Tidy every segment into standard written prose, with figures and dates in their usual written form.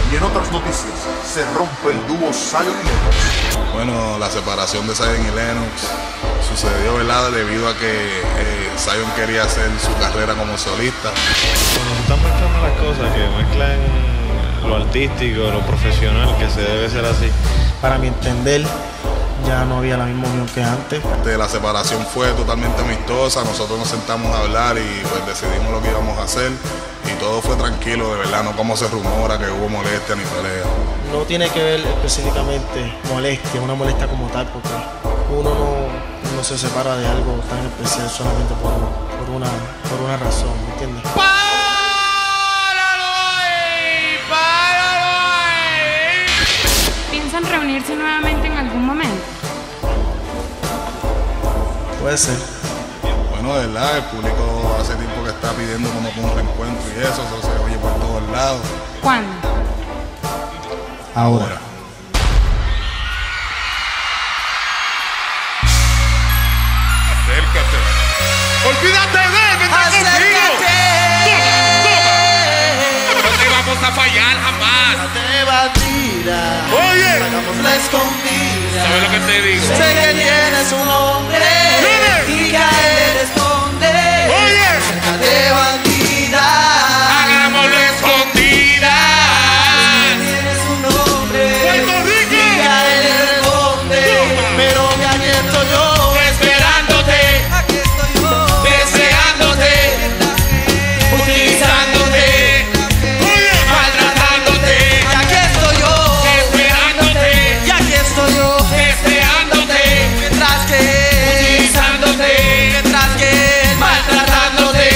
Y en otras noticias, se rompe el dúo Zion y Lennox. Bueno, la separación de Zion y Lennox sucedió, ¿verdad?, debido a que Zion quería hacer su carrera como solista. Cuando se están mezclando las cosas, que mezclan lo artístico, lo profesional, que se debe ser así. Para mi entender, ya no había la misma unión que antes. La separación fue totalmente amistosa, nosotros nos sentamos a hablar y pues decidimos lo que íbamos a hacer y todo fue tranquilo, de verdad, no como se rumora que hubo molestia ni pelea. No tiene que ver específicamente molestia, una molestia como tal, porque uno no se separa de algo tan especial solamente por una razón, ¿me entiendes? ¿Piensan reunirse nuevamente en algún momento? Puede ser. Bueno, de verdad, el público hace tiempo que está pidiendo como un reencuentro y eso se oye por todos lados. ¿Cuándo? Ahora. Acércate. Olvídate de él, vente conmigo. Toma. No te vamos a fallar jamás. Oye, hagamos la escondida. ¿sabes lo que te digo? Sé que tienes un hombre y que a él responde. Oye, Acércate, bandida. hagamos la escondida. Tienes un hombre Puerto Rico. y que a él responde. Pero que aquí estoy yo, Esperándote, aquí estoy yo, deseándote, utilizándote, maltratándote, y aquí estoy yo, esperándote, y aquí estoy yo. deseándote, Mientras que, utilizándote, mientras que maltratándote.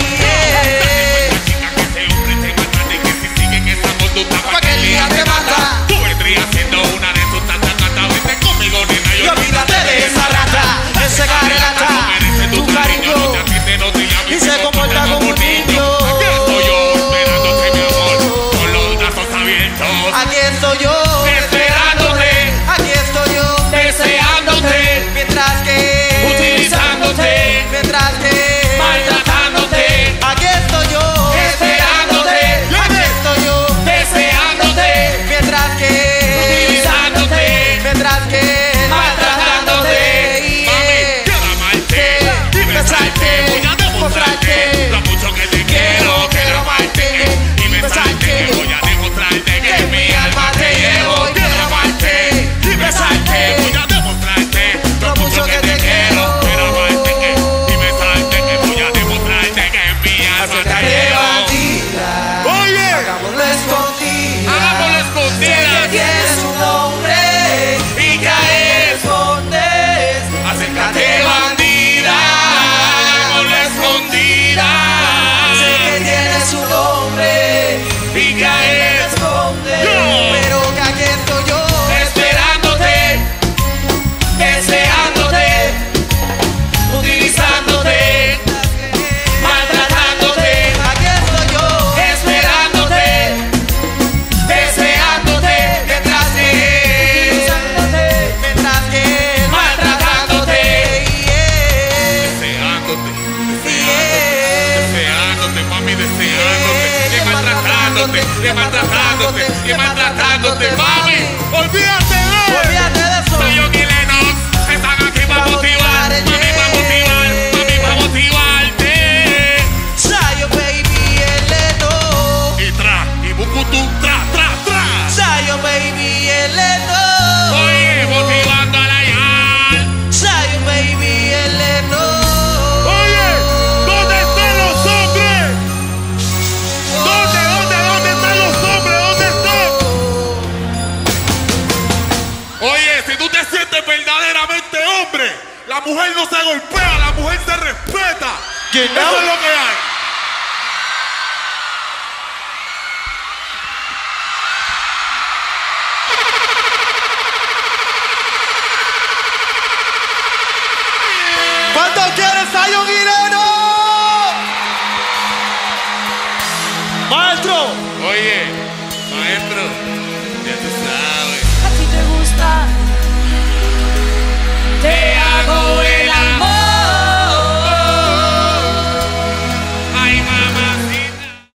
yeah. Chica, que ese hombre te maltrate y que si sigue en esa conducta pa' que el día te mata. Tú vendrías siendo una de sus tantas gatas. Vente conmigo, nena, Y yo olvídate de esa rata, ese garrata, tu cariño, no te atiende, no te llama y se comporta como un niño. Aquí estoy yo, esperándote, mi amor, con los brazos abiertos. Aquí estoy yo, Esperándote, aquí estoy yo, deseándote, mientras que, utilizándote, mientras que, maltratándote, aquí estoy yo, esperándote, aquí estoy yo, deseándote, mientras que, utilizándote, mientras que, maltratándote. Mami, quiero amarte y besarte. Voy a demostrarte lo mucho que te quiero. Quiero amarte y besarte. Voy a demostrarte que en mi alma te llevo. Quiero amarte y besarte. Voy a demostrarte lo mucho que te quiero. Quiero amarte y besarte. Que voy a demostrarte que en mi alma te acércate, llevo. bandida, Oye, hagámoslo escondida. hagámoslo escondidas. Tienes un nombre Y que a él respondes. acércate, bandida. Hagámoslo escondida. Sé que tienes un nombre Y que a él responde, Yo. pero que aquí estoy yo, esperándote, deseándote, utilizándote, maltratándote, aquí estoy yo, esperándote, deseándote, detrás de, mientras que, maltratándote, yeah, deseándote, yeah, deseándote, mami, deseándote, y maltratándote, y maltratándote, y maltratándote, mami, olvídate de él. olvídate de eso. Zion y Lennox están aquí para motivar, mami, para motivar, mami, para motivarte. Zion, baby, el leto, Y tra, y bucutú, tra, tra, tra. Zion, baby, el leto, Oye, motivando a la yal. Zion, baby, el leto. Oye, ¿dónde están los hombres? ¿Dónde están los hombres? ¿Dónde están? Oye, si tú te sientes verdaderamente hombre, la mujer no se golpea, la mujer se respeta. Eso es lo que hay. ¿Cuántos quieren Zion y Lennox?